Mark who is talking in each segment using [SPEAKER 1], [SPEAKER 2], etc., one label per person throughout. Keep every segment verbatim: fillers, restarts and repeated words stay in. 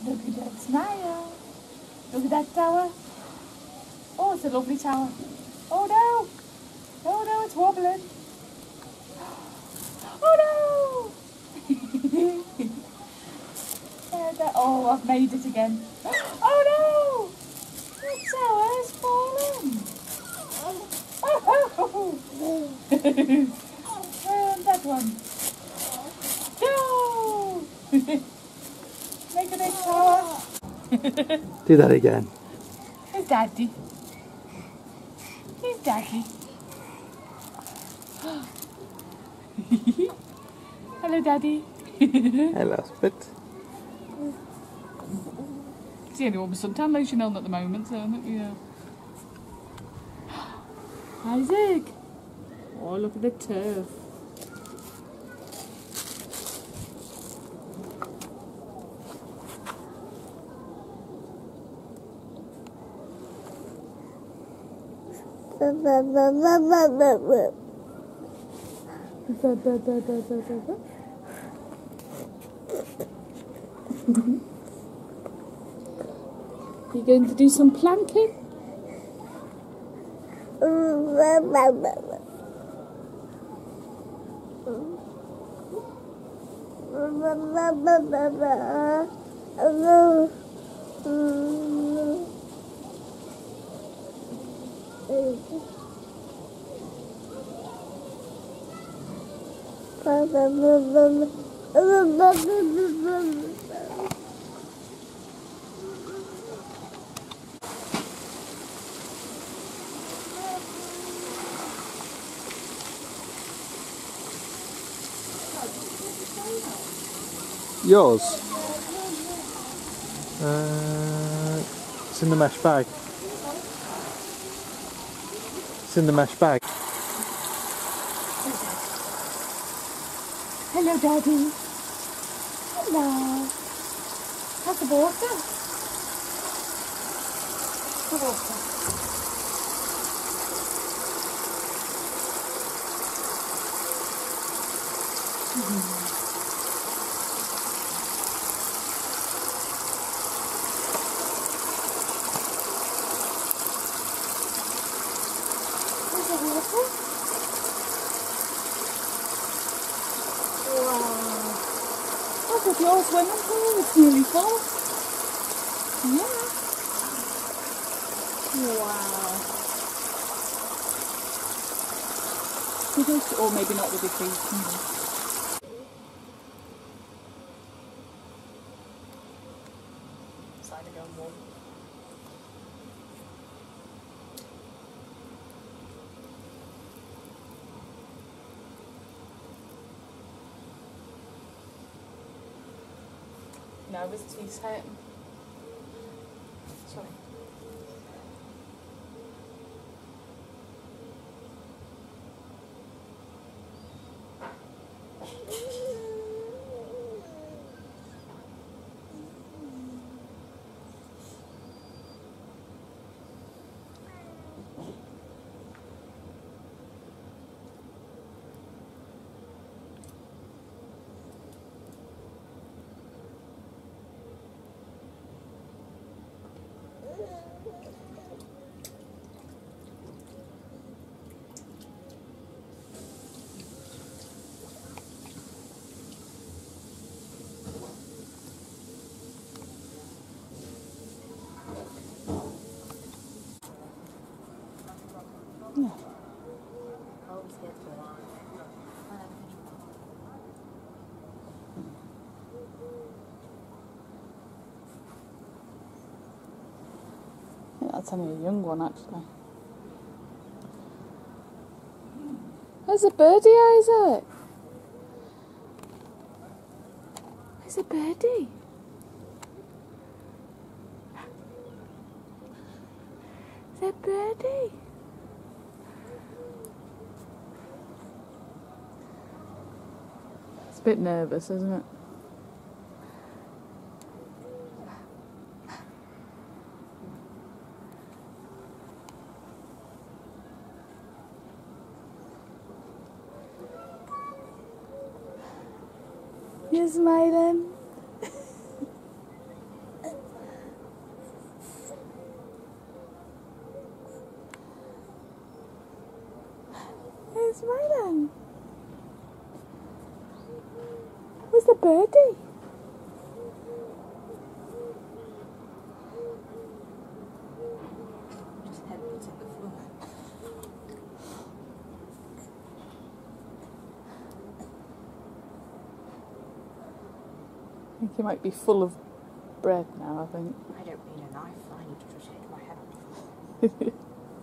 [SPEAKER 1] Look at that smile. Look at that tower. Oh, it's a lovely tower. Oh no. Oh no, it's wobbling. Oh no. There, there. Oh, I've made it again. Oh no. The tower's fallen. Oh. And that one. No. Make a big tower.
[SPEAKER 2] Do that again.
[SPEAKER 1] Here's Daddy. Here's Daddy. Hello, Daddy.
[SPEAKER 2] Hello, Spit.
[SPEAKER 1] It's the only one with suntan lotion on at the moment, so yeah. Isaac. Oh, look at the turf. You going to do some planking?
[SPEAKER 2] Yours? Uh, it's in the mesh bag. It's in the mesh bag.
[SPEAKER 1] Hello, Daddy. Hello. How's the water? The water. Mm-hmm. Is it water? Wow. Look at your swimming pool, it's nearly full. Yeah. Wow. You just, or maybe not with the trees. Mm-hmm. Side again, one. Now with his head. Sorry. Yeah. I think that's only a young one, actually. There's a birdie, Isaac. There's a birdie. There's a birdie. It's a bit nervous, isn't it? You're smiling. smiling? Where's the birdie?
[SPEAKER 3] Just head to the floor.
[SPEAKER 1] I think he might be full of bread now, I think.
[SPEAKER 3] I don't need a knife, I need to just hit my head off.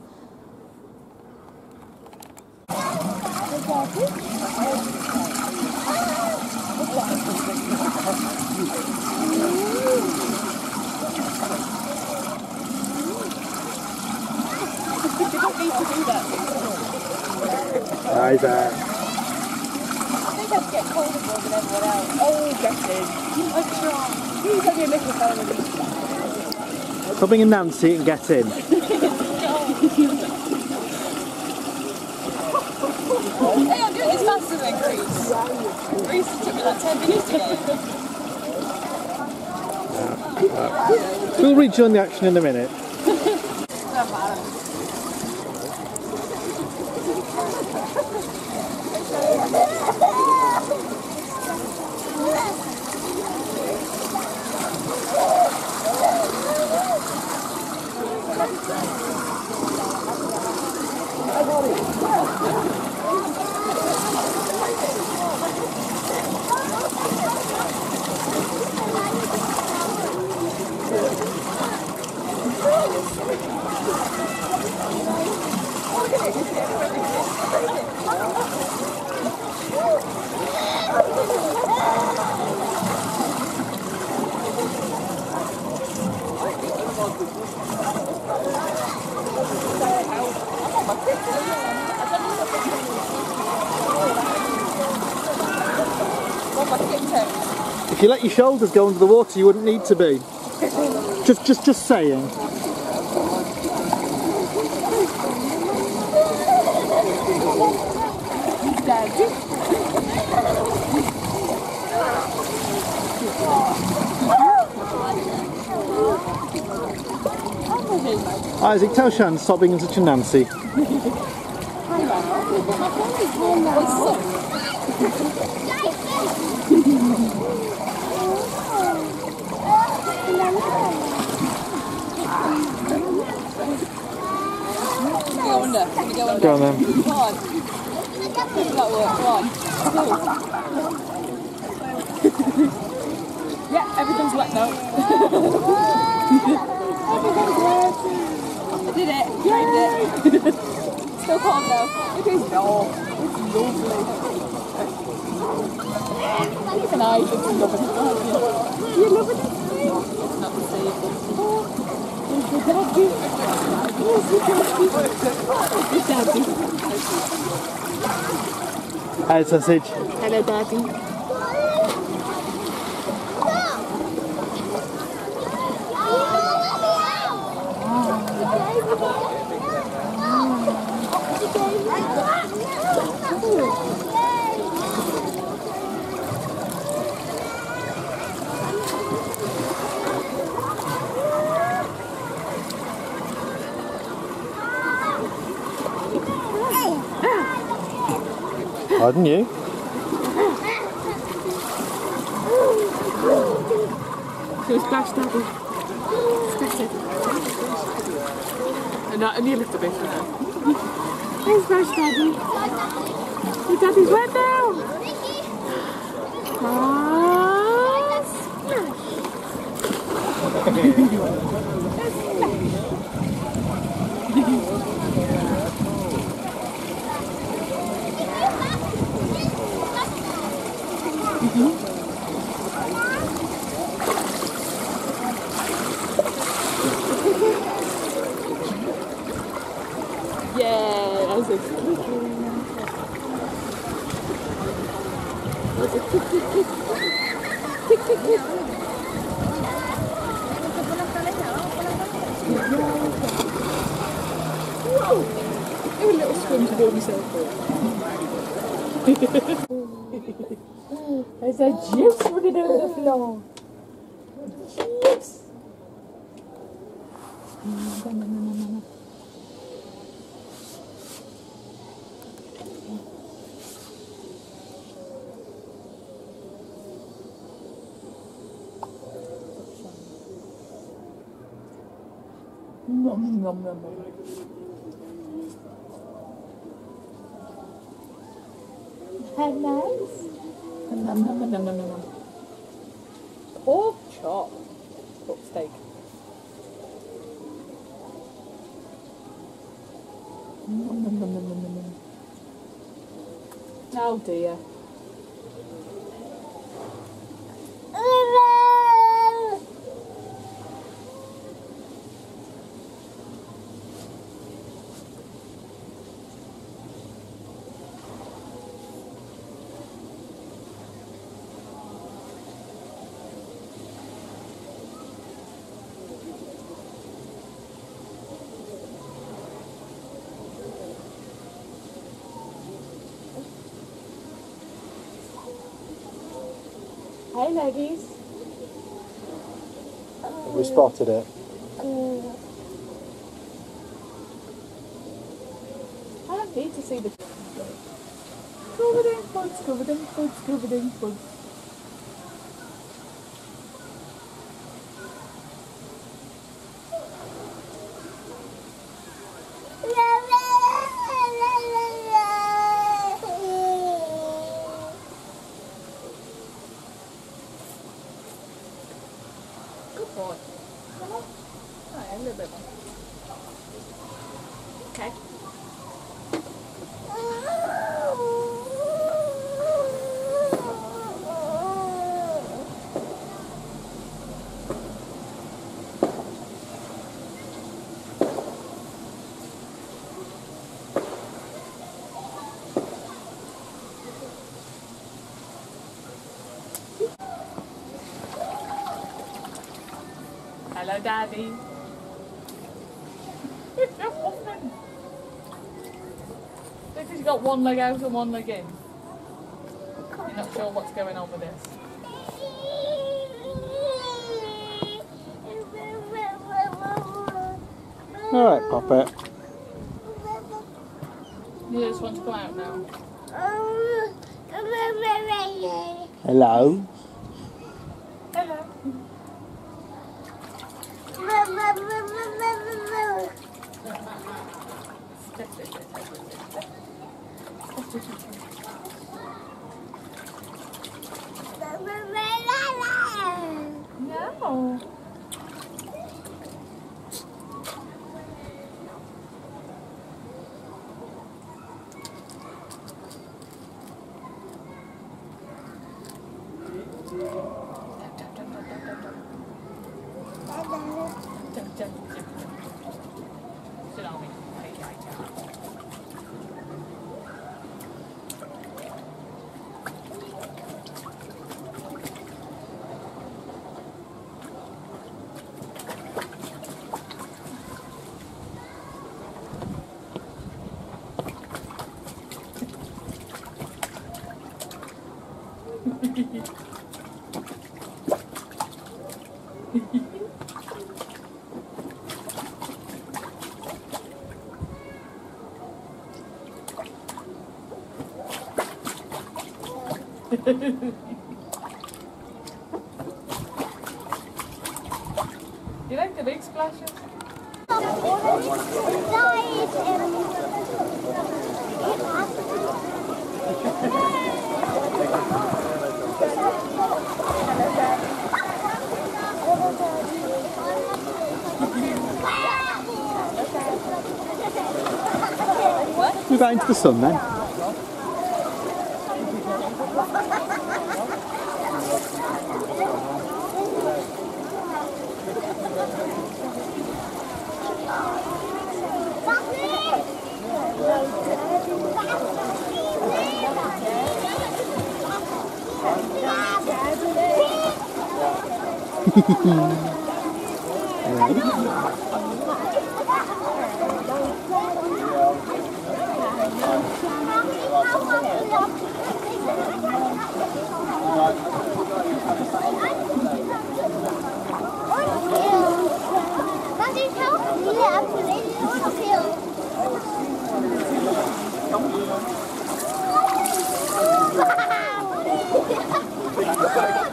[SPEAKER 3] You don't need to do that.
[SPEAKER 2] Hi there.
[SPEAKER 3] I think I'd get colder more than everyone else. Oh, get in. I'm trying. He's only a little fellow.
[SPEAKER 2] Stop being a Nancy and get in.
[SPEAKER 3] Hey, I'm doing this faster than Greece. Greece took me like ten minutes ago.
[SPEAKER 2] We'll rejoin the action in a minute.
[SPEAKER 3] Doesn't matter.
[SPEAKER 2] If you let your shoulders go under the water, you wouldn't need to be. Just, just, just saying. Isaac, tell Shan to stop being such a Nancy.
[SPEAKER 3] Go under. Go under.
[SPEAKER 2] Go on then.
[SPEAKER 3] Come on. That work. Come on. Yeah, everything's wet now. I did it. I did it. Still calm now. It is no. It's lovely. Even I think it's lovely. You love it? It's not the same.
[SPEAKER 2] Hi, sausage.
[SPEAKER 1] Hello, Daddy.
[SPEAKER 2] Pardon you?
[SPEAKER 1] So splash, Daddy. Splash it. And not only a little bit now. Hey, splash, Daddy. Your Daddy's wet now. Ah, yeah, that was a tick, tick, tick. Tick, tick, tick. Whoa! Do a little swim to warm yourself up. There's a juice running over the floor. Juice. No, no, no, no, no. Nom, nom, nom, nom. How nice. Nom, nom, nom, nom, nom, nom. Pork chop. Pork steak. Nom, nom, nom, nom, nom, nom. Oh dear. Hey, ladies.
[SPEAKER 2] Have we spotted it?
[SPEAKER 1] I don't need to see the covered in bugs, covered in bugs, covered in bugs. Good boy. Oh, a little bit more. Okay. Hello, Daddy. Because you got one leg out and one leg in. You're not sure what's going on with this.
[SPEAKER 2] Alright, Puppet.
[SPEAKER 1] You just want to come out now.
[SPEAKER 2] Hello.
[SPEAKER 1] Hello. No. Sit on me. Okay, okay. You like the big splashes?
[SPEAKER 2] We're going into the sun then.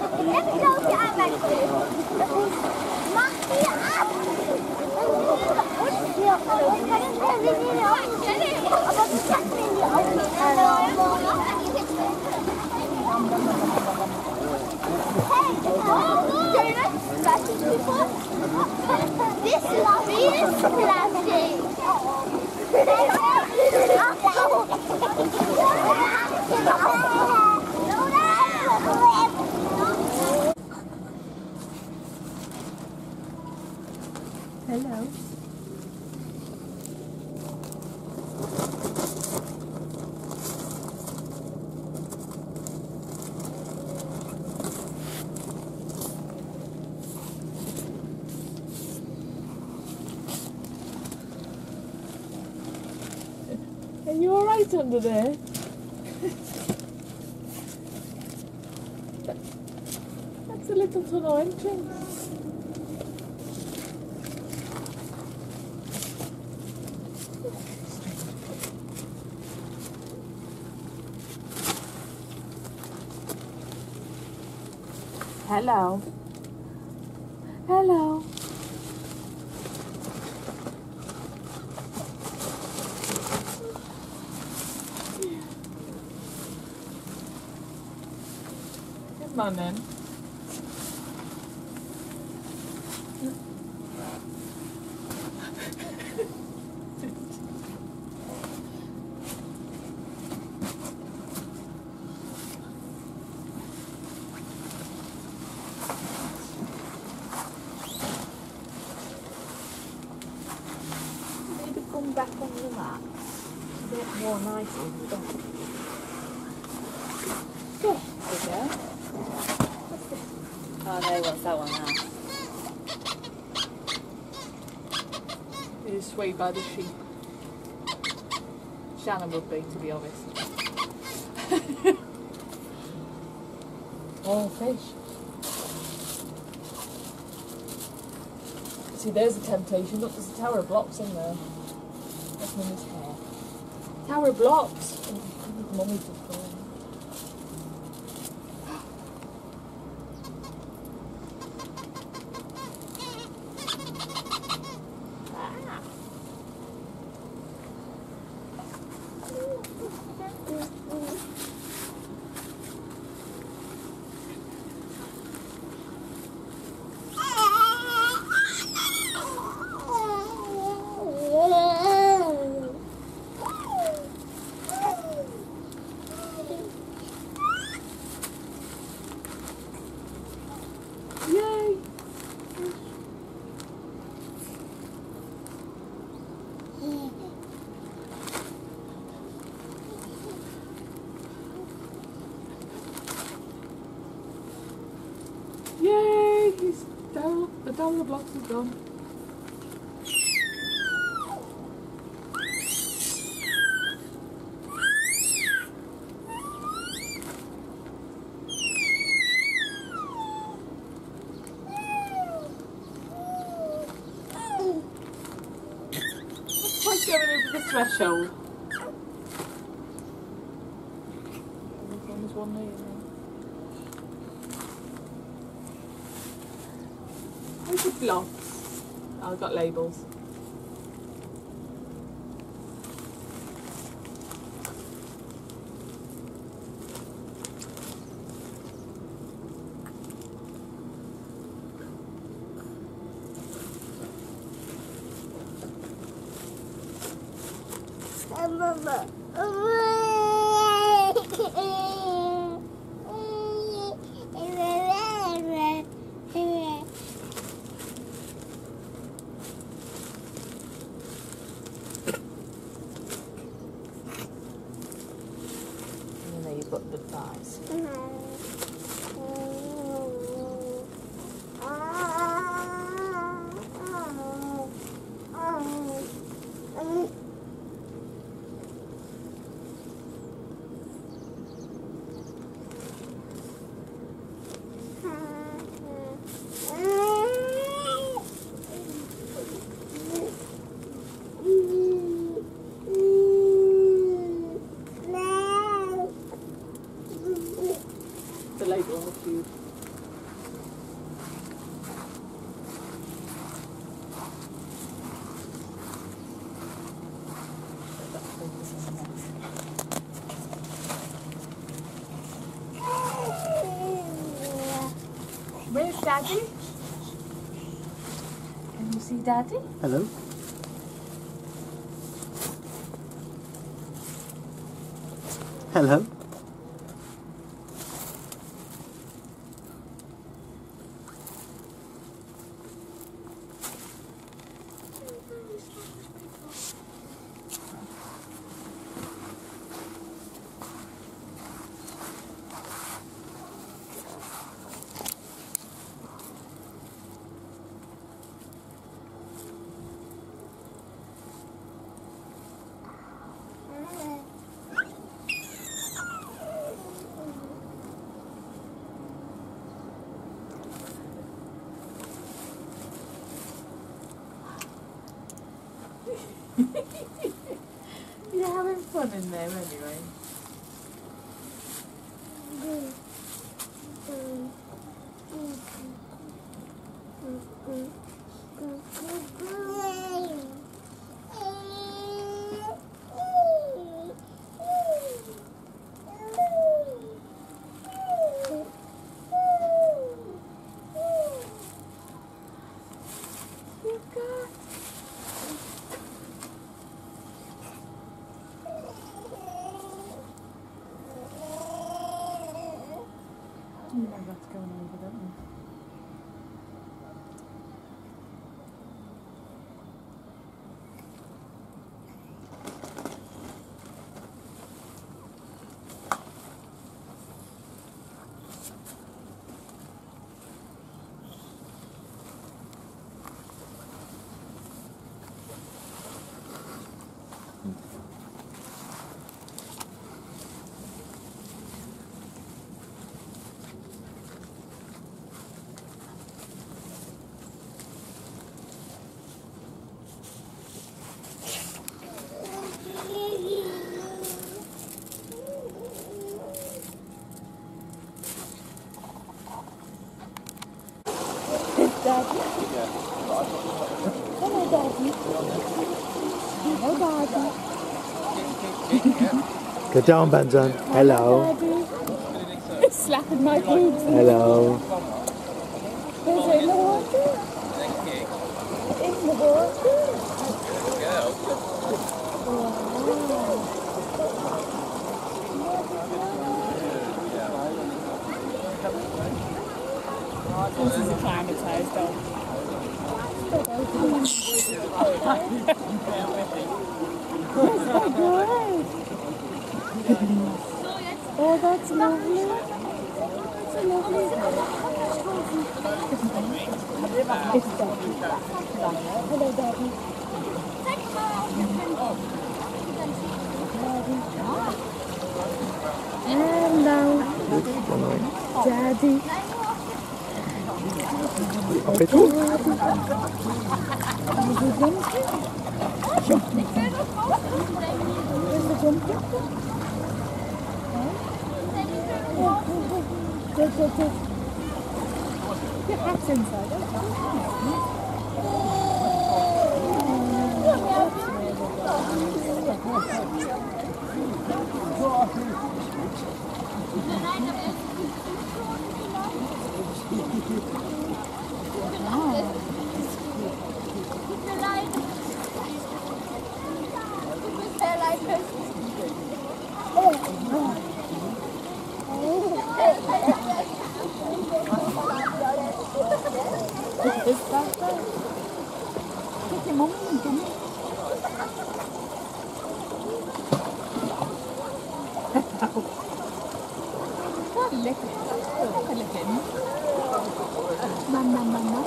[SPEAKER 3] Mach die ab!
[SPEAKER 4] This lobby is plastic.
[SPEAKER 3] Hello. Are you alright under there? That's a little tunnel entrance. Hello. Hello. Come on then. Maybe come back on the mat. A bit more nice and stuff. Good. There we go.
[SPEAKER 5] Oh no, what's that one now?
[SPEAKER 3] It is swayed by the sheep. Shannon would be, to be honest. Oh, fish. See, there's a temptation. Look, there's a tower of blocks in there. That's Mummy's hair. Tower of blocks! Oh, Mummy's just fallen. Yay! Yay! He's down. The down the blocks is gone. It's like going over the threshold. There's one there. Where's the blocks? Oh, I've got labels.
[SPEAKER 4] Mama.
[SPEAKER 5] And then you've got the thighs.
[SPEAKER 1] Daddy? Can you see Daddy?
[SPEAKER 2] Hello. Hello.
[SPEAKER 5] You're having fun in there anyway.
[SPEAKER 1] You know what's going on with it.
[SPEAKER 3] Daddy. Hello, Daddy. Hello, Daddy.
[SPEAKER 2] Good job, Benson. Hello.
[SPEAKER 3] Daddy. Slapping my boobs.
[SPEAKER 2] Hello.
[SPEAKER 3] Is it in the water? In the water?
[SPEAKER 1] This is acclimatised dog.
[SPEAKER 3] Oh, that's lovely. That's lovely. It's Daddy. Hello, Daddy. Hello, Daddy. Your hat's inside. Mama, mama.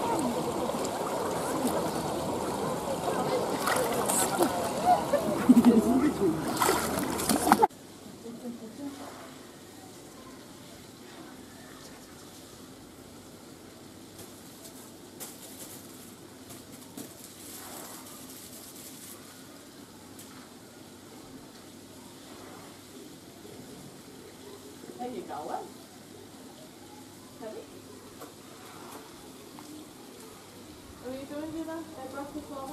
[SPEAKER 5] There you go. Well. Are you doing dinner at breakfast, Mama?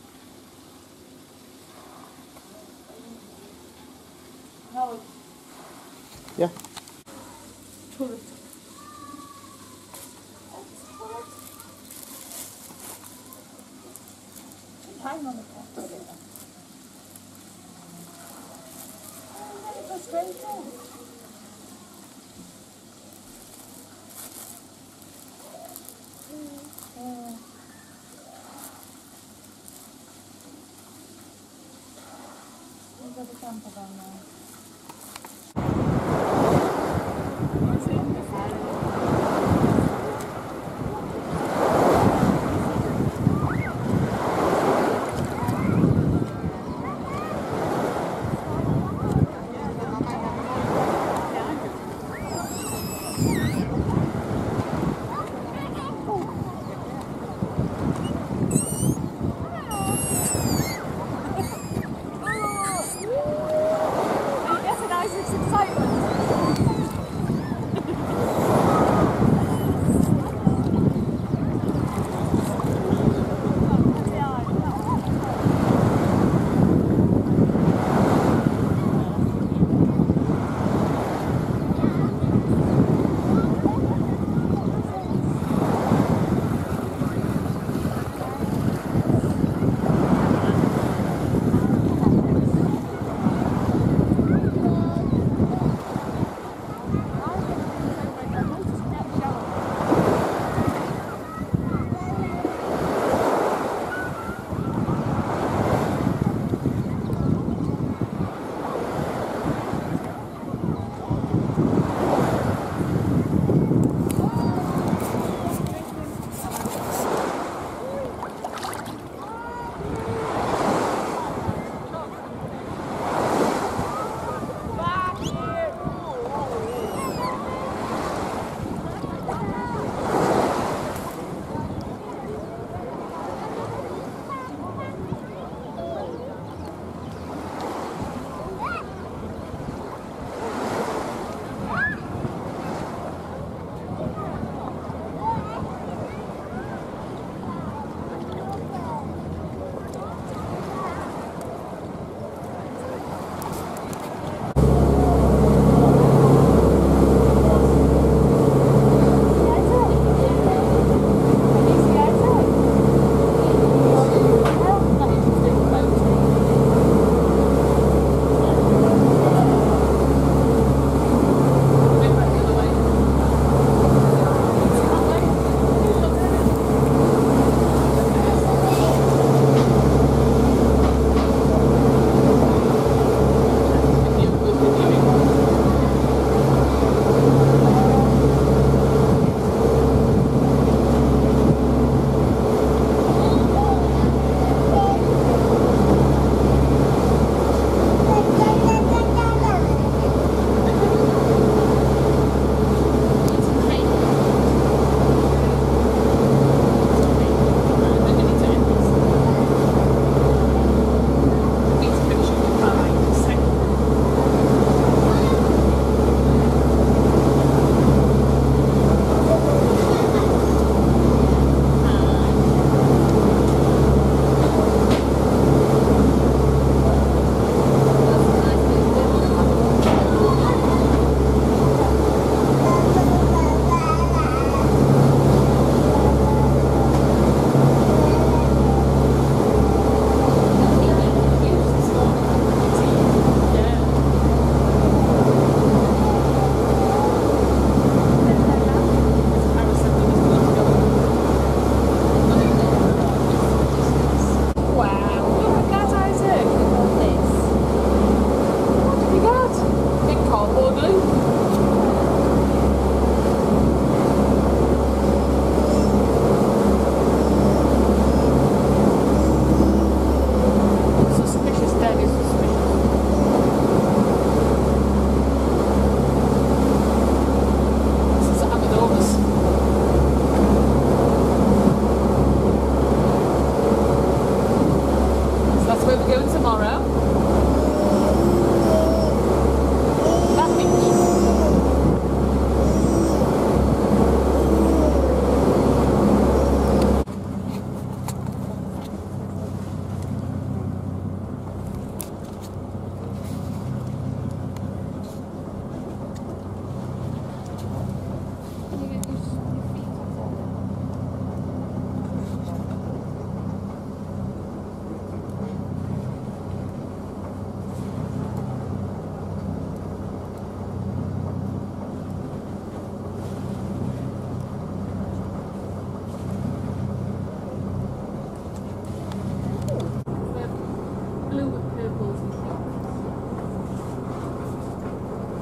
[SPEAKER 5] Howard.
[SPEAKER 2] Yeah.
[SPEAKER 5] Tourist.
[SPEAKER 3] time on the top. Oh, very frustrating. Yeah. We've got the camper van now.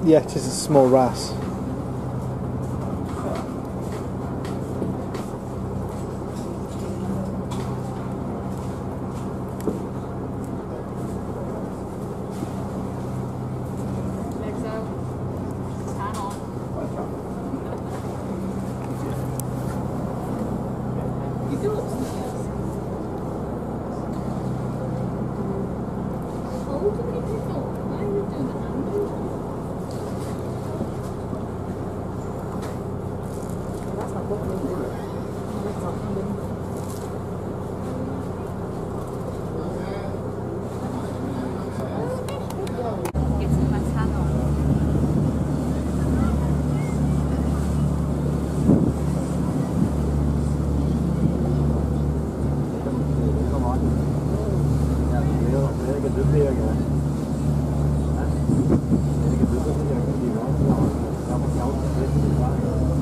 [SPEAKER 2] Yeah, it is a small wrasse.
[SPEAKER 1] Legs out. Tan on. You do upstairs. Oh, do we do that? Why are you doing the handle? That's not buckling, is it? That's not buckling. Getting my tan on.
[SPEAKER 6] Come on. Ja, det är det är dubbel jag gör. Nej. Det är dubbel jag gör det ju. Ja, jag måste ha det lite varmt.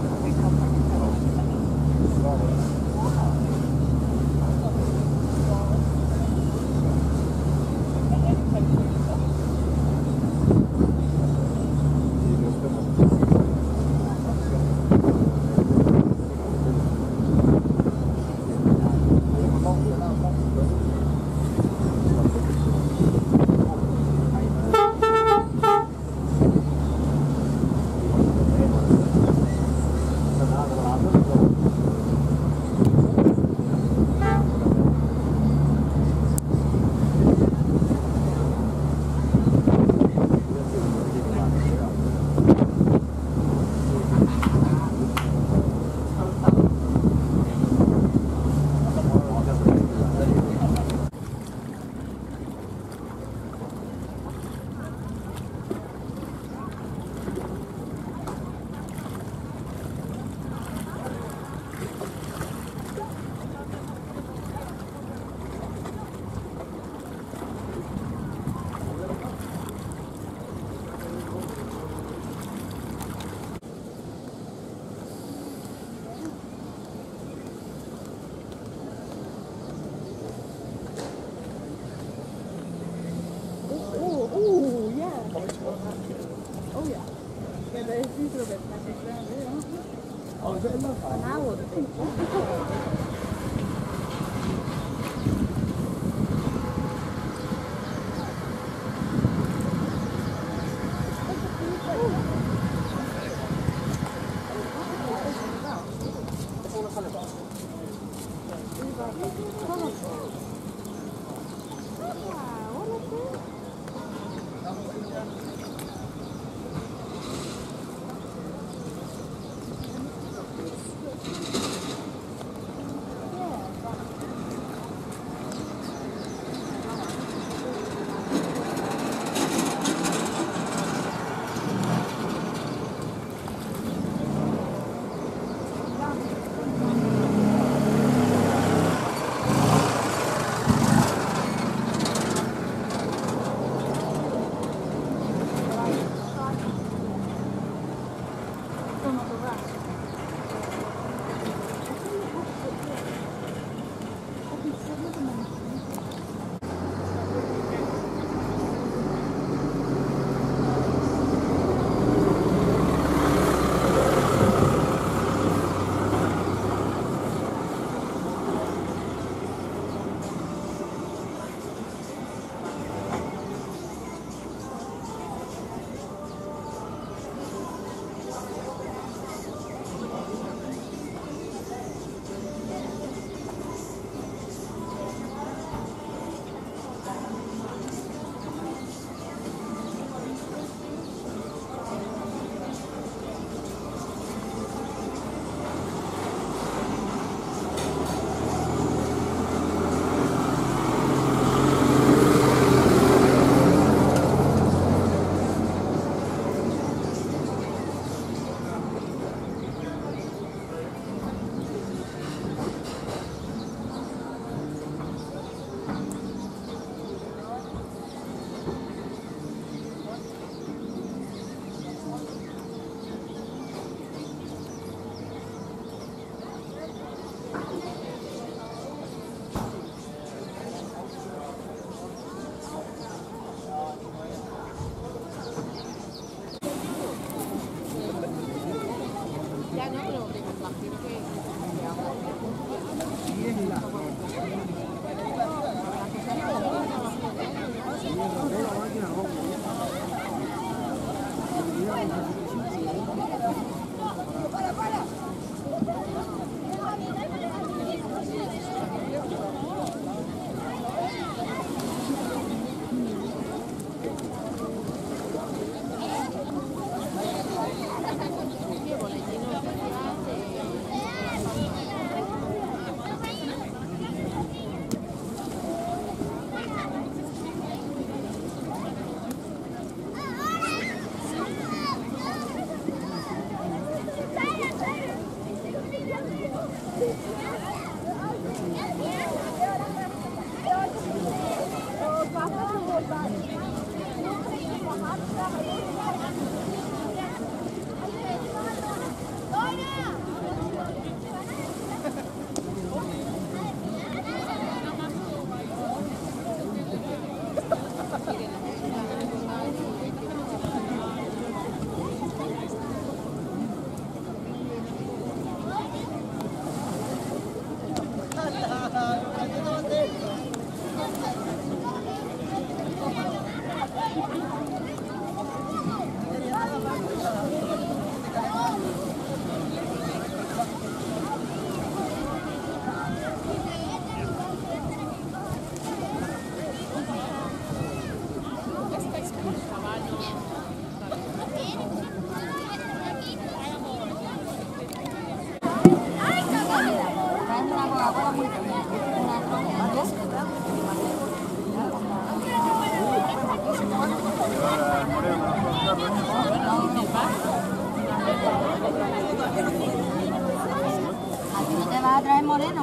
[SPEAKER 1] Oh yeah. Yeah, there's these little bits I take around there, aren't there?
[SPEAKER 6] Oh, is it enough?
[SPEAKER 1] An hour, I think.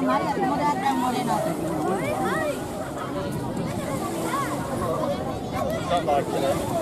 [SPEAKER 6] Not like it.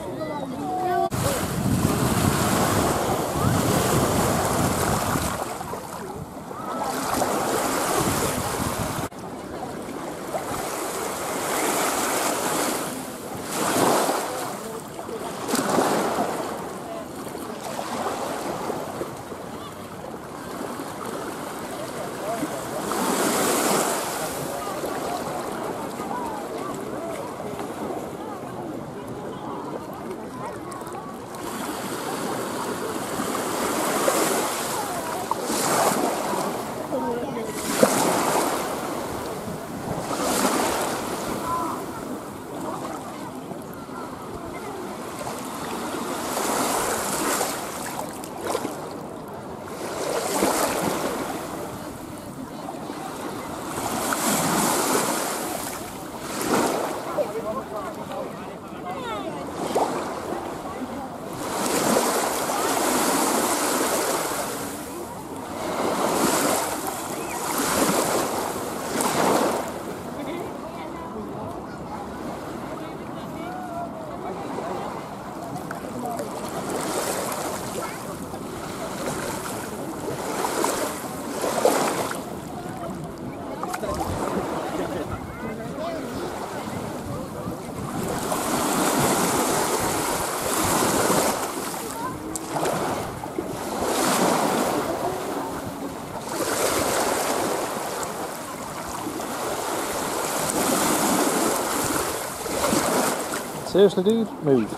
[SPEAKER 2] Seriously, dude? Move.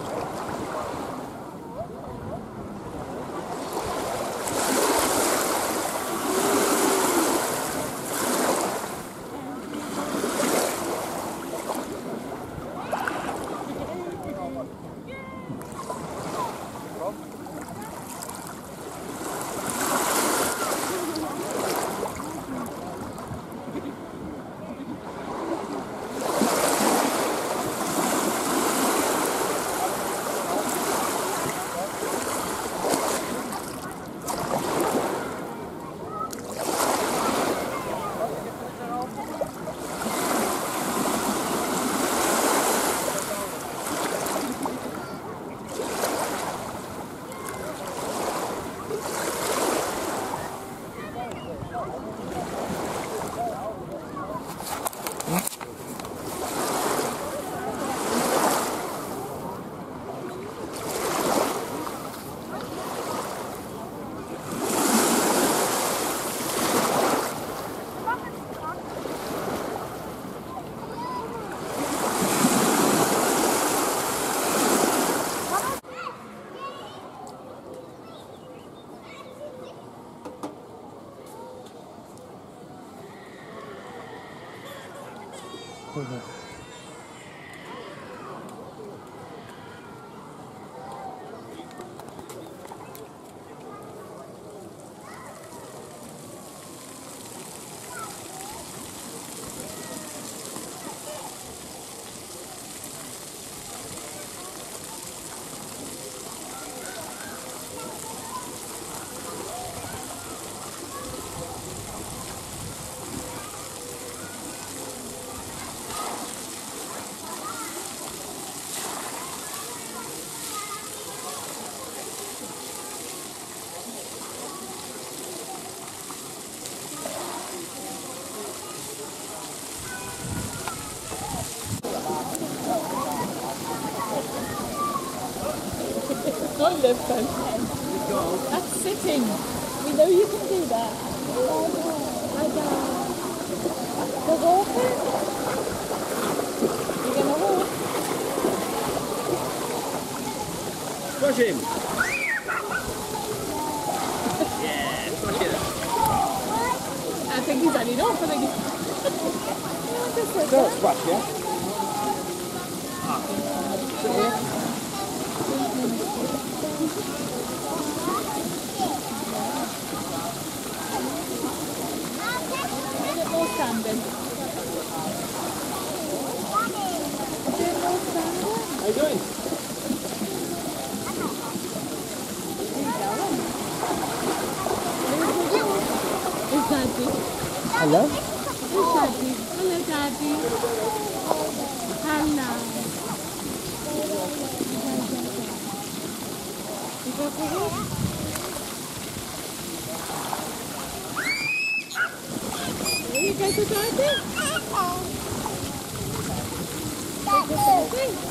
[SPEAKER 3] Not left hand. That's sitting. We know you can do that. I know. The walking. You're gonna walk.
[SPEAKER 6] Push him. Yeah, push it.
[SPEAKER 3] I think he's had enough. I think he's...
[SPEAKER 6] Don't splash, yeah? Sit here.
[SPEAKER 3] More standing.
[SPEAKER 6] How you doing?
[SPEAKER 3] Is that it?
[SPEAKER 2] Hello?
[SPEAKER 3] Hello, Daddy. Hello, Daddy. Hello. You go for a walk? There you go to Daddy. Go to Daddy.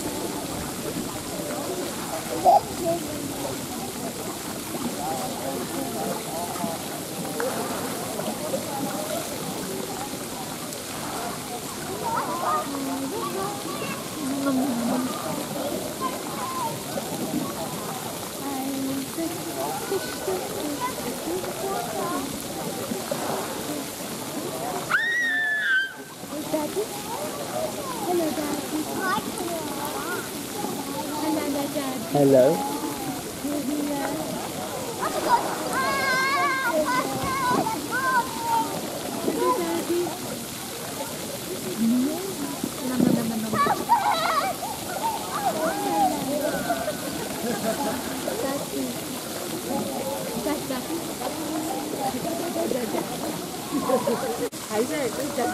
[SPEAKER 3] Daddy? Hello, Daddy. Hello, Daddy.
[SPEAKER 2] Hello.
[SPEAKER 3] Hello, Daddy. No, no, no, no, no. Daddy. Daddy. Daddy. Thấy rồi, tôi chật.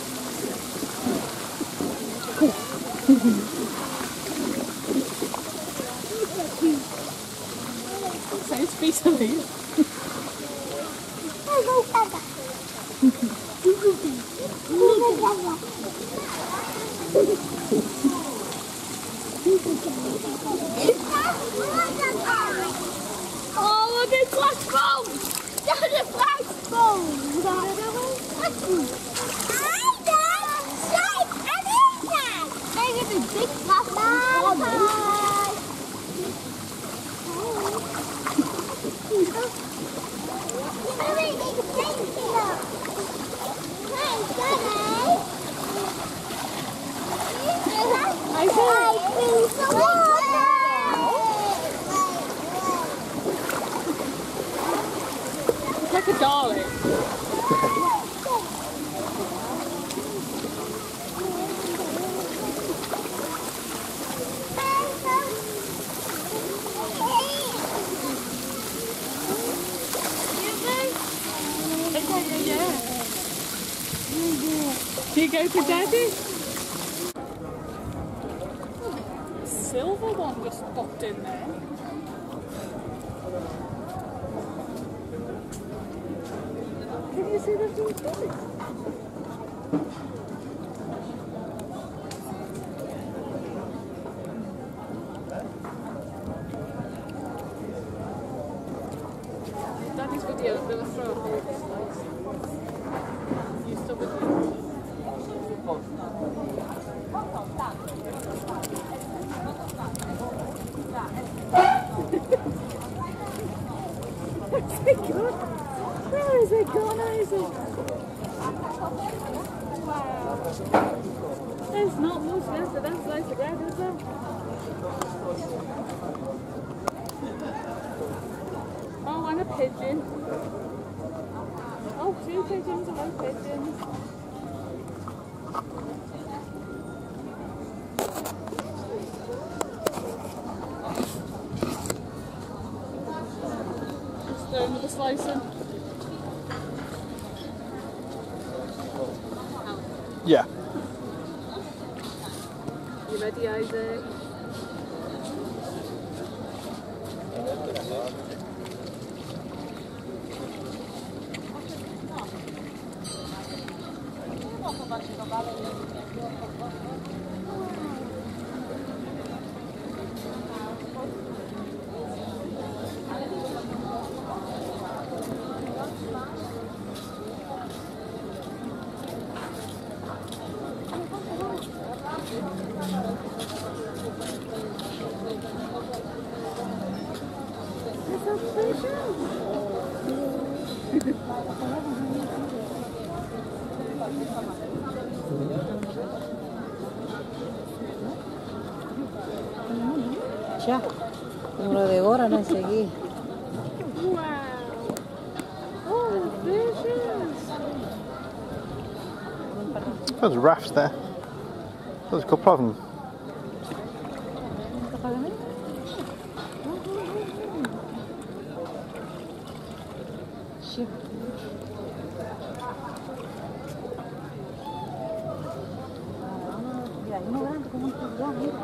[SPEAKER 3] Sounds peacefully.
[SPEAKER 4] Oh, a big black bone! That's a black bone! Hi, Dad! Shake! I'm in that! There's a big black bone! Hi!
[SPEAKER 3] It's like a darling. Do you go to Daddy? Silver one just popped in there. Can you see the two things? Daddy's video is going to throw a whole slice. You still with me? Where's it gone? Where is it gone, Isaac? Wow. There's not much left of that slice of bread, is there? Oh, and a pigeon. Oh, two pigeons and one pigeon. Just throw another slice in.
[SPEAKER 2] Yeah.
[SPEAKER 3] You ready, Isaac?
[SPEAKER 7] Ya, como lo devoran enseguida.
[SPEAKER 3] Wow. Oh, delicious.
[SPEAKER 2] There's rafts there. There's a couple of them.
[SPEAKER 7] Mira, hay uno grande como un tiburón, mira.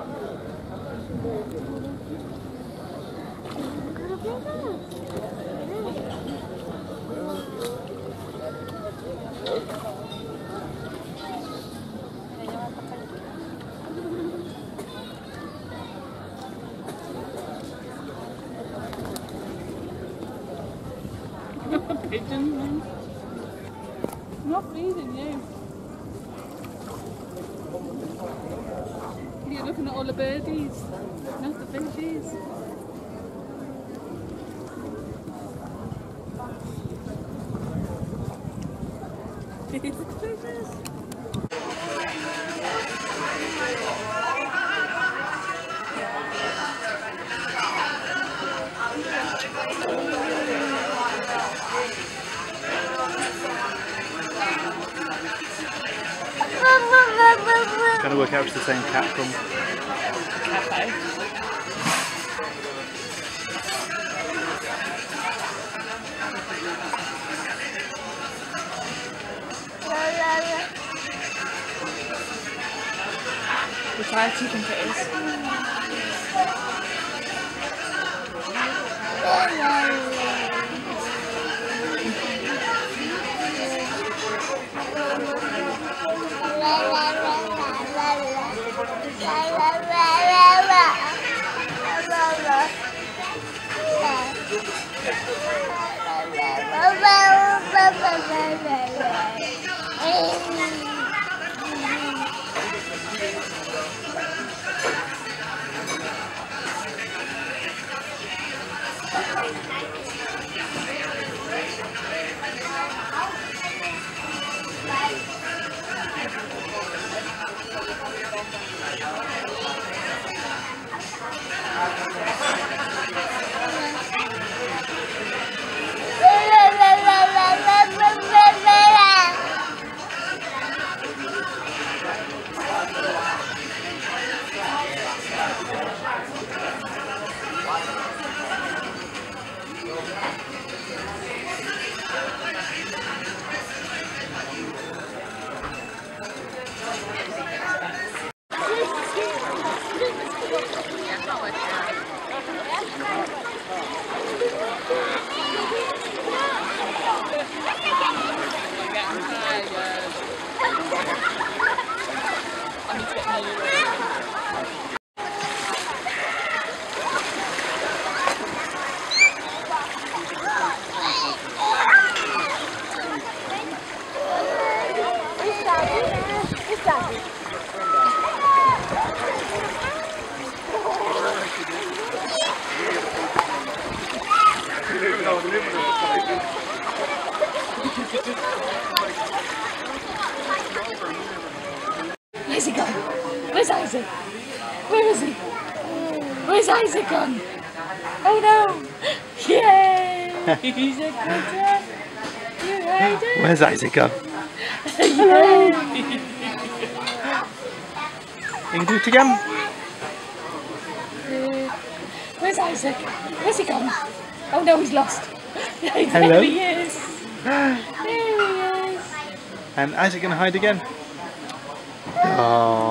[SPEAKER 1] Pigeon man. I'm not feeding you. You're looking at all the birdies, not the fishies. These are the fishes.
[SPEAKER 2] Trying to work out if it's the same cat from
[SPEAKER 1] Cafe. Which height do you think it is? Where's he gone? Where's Isaac? Where is he? Where's Isaac gone? Oh no! Yay! He's a critter! You hate it!
[SPEAKER 2] Where's Isaac gone?
[SPEAKER 1] Yay!
[SPEAKER 2] You can do it again.
[SPEAKER 1] Where's Isaac? Where's he gone? Oh no, he's lost. There
[SPEAKER 2] Hello.
[SPEAKER 1] he is. There he is.
[SPEAKER 2] And Isaac gonna hide again. Oh.